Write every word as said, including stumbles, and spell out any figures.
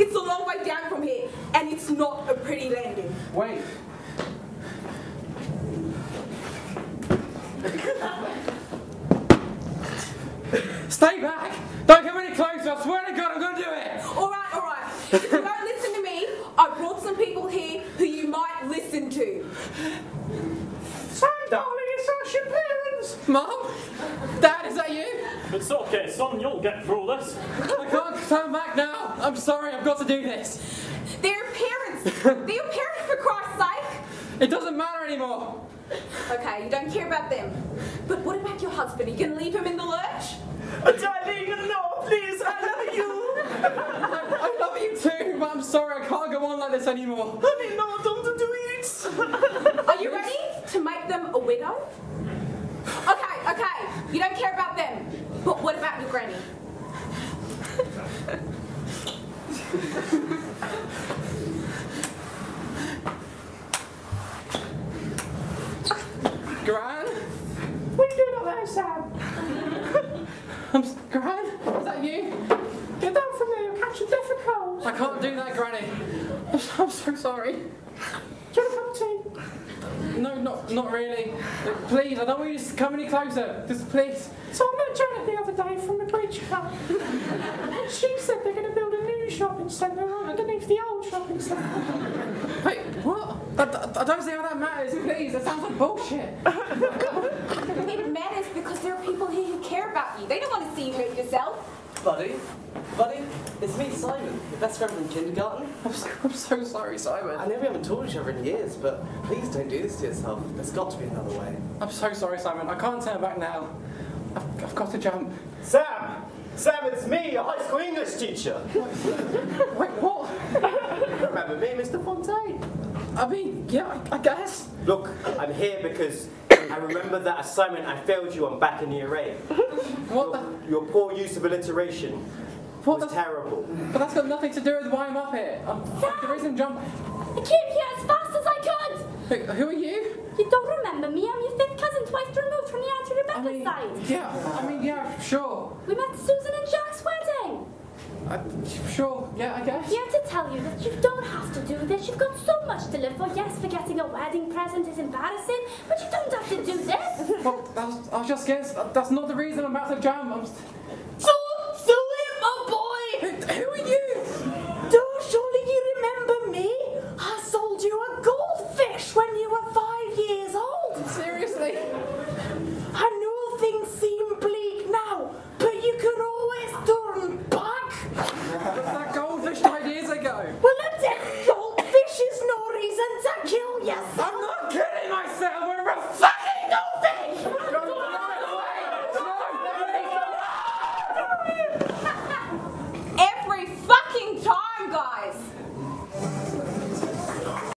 It's a long way down from here, and it's not a pretty landing. Wait. Stay back! Don't come any closer! I swear to God, I'm gonna do it! Alright, alright. If you don't listen to me, I brought some people here who you might listen to. Sam, darling, it's us, your parents! Mum? Dad, is that you? It's okay, son, you'll get through this. I can't turn back now! I'm sorry, I've got to do this. They're your parents! They're your parents, for Christ's sake! It doesn't matter anymore. Okay, you don't care about them. But what about your husband? Are you going to leave him in the lurch? Darling, no, please, I love you. I, I love you too, but I'm sorry, I can't go on like this anymore. Honey, no, don't do it. Are you ready to make them a widow? Okay, okay, you don't care about them. But what about your granny? Gran? What are you doing up there, Sam? I'm s- Gran? Is that you? Get down from there, you'll catch a death of cold. I can't do that, Granny. I'm, s- I'm so sorry. Do you want a cup of tea? No, not not really. Uh, Please, I don't want you to come any closer. Just please. So I met Janet the other day from the bridge club. And she said they're going to build a new shopping centre right underneath the old shopping centre. Wait, what? I, I, I don't see how that matters. Please, that sounds like bullshit. It matters because there are people here who care about you. They don't want to see you hurt yourself. Buddy, buddy, it's me, Simon, your best friend from kindergarten. I'm so, I'm so sorry, Simon. I know we haven't told each other in years, but please don't do this to yourself. There's got to be another way. I'm so sorry, Simon. I can't turn back now. I've, I've got to jump. Sam! Sam, it's me, your high school English teacher. Wait, what? Remember me, Mister Fontaine? I mean, yeah, I, I guess. Look, I'm here because I remember that assignment I failed you on back in year eight. What the? Your poor use of alliteration What was the? terrible. But that's got nothing to do with why I'm up here. I'm, there isn't jump. I came here as fast as I could! Who, who are you? You don't remember me? I'm your fifth cousin, twice removed from the Auntie Rebecca's I mean, side. yeah, I mean, yeah, sure. We met Susan and Jack's wedding. Uh, sure, yeah, I guess. Here to tell you that you don't have to do this. You've got so much to live for. Yes, forgetting a wedding present is embarrassing, but you don't have to do this. Well, I was, I was just guessing. That's not the reason I'm about to jump. I'm, So